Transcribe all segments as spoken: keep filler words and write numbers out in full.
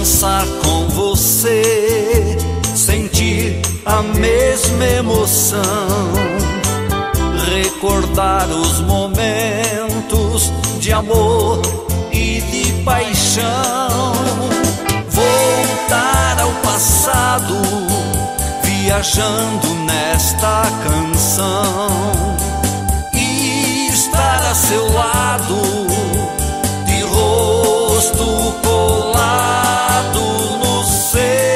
dançar com você, sentir a mesma emoção, recordar os momentos de amor e de paixão, voltar ao passado, viajando nesta canção, e estar a seu lado, de rosto colado no seu.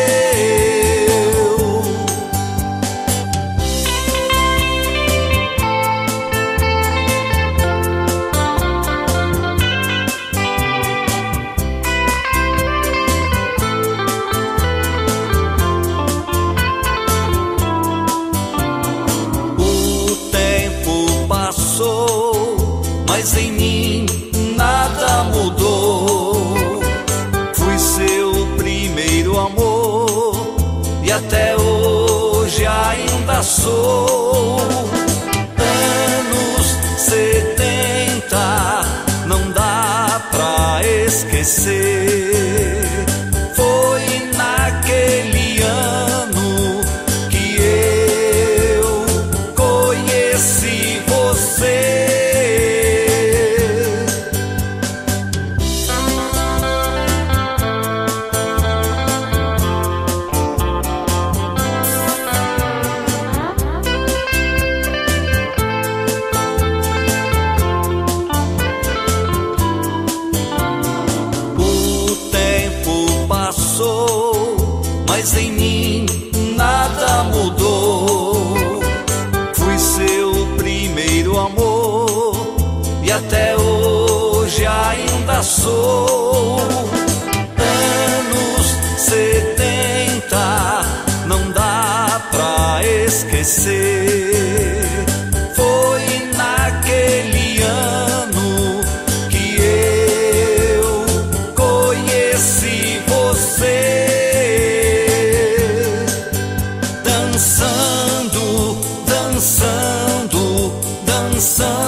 O tempo passou, mas em mim nada mudou. Fui seu primeiro amor e até hoje ainda sou. Anos setenta, não dá pra esquecer. Foi naquele ano que eu conheci você. Mas em mim nada mudou. Fui seu primeiro amor e até hoje ainda sou. Anos setenta, não dá pra esquecer. Foi naquele ano que eu conheci você. Dançando, dançando, dançando.